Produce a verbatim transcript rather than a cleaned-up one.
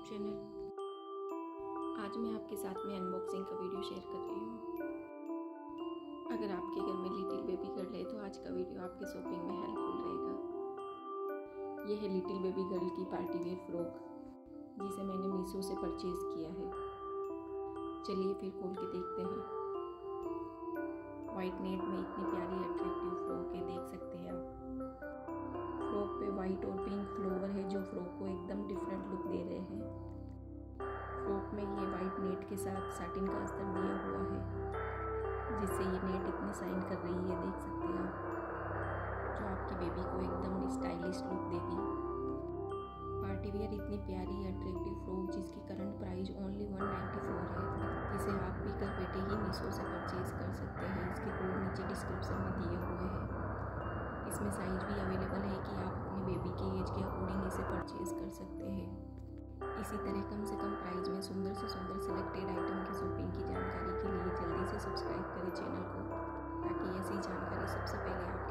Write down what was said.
Channel. आज मैं आपके साथ में अनबॉक्सिंग का वीडियो शेयर कर रही हूँ। अगर आपके घर में लिटिल बेबी गर्ल है तो आज का वीडियो आपकी शॉपिंग में हेल्पफुल रहेगा। यह है लिटिल बेबी गर्ल की पार्टी वेयर फ्रॉक, जिसे मैंने मीशो से परचेज़ किया है। चलिए फिर खोल के देखते हैं। वाइट नेट में इतनी प्यारी अट्रैक्टिव फ्रॉक है, देख सकते हैं आप। फ्रॉक पे वाइट और पिंक फ्लावर है जो फ्रॉक को एकदम डिफरेंट लुक दे रहे हैं। फ्रॉक में ये वाइट नेट के साथ साटिन का अस्तर दिया हुआ है, जिससे ये नेट इतनी शाइन कर रही है, देख सकते हैं आप, जो आपकी बेबी को एकदम स्टाइलिश लुक देगी। पार्टी वेयर इतनी प्यारी अट्रैक्टिव फ्रॉक जिसकी current price only one ninety four है, जिसे आप भी घर बैठे ही मीशो से परचेज कर सकते हैं। इसके कोड नीचे डिस्क्रिप्शन में दिए हुए हैं। इसमें साइज भी अवेलेबल है कि आप अपने बेबी की एज के अकॉर्डिंग इसे परचेज कर सकते हैं। इसी तरह कम से कम प्राइस में सुंदर से सुंदर सिलेक्टेड आइटम की शॉपिंग की जानकारी के लिए जल्दी से सब्सक्राइब करें चैनल को, ताकि ऐसी जानकारी सबसे पहले आप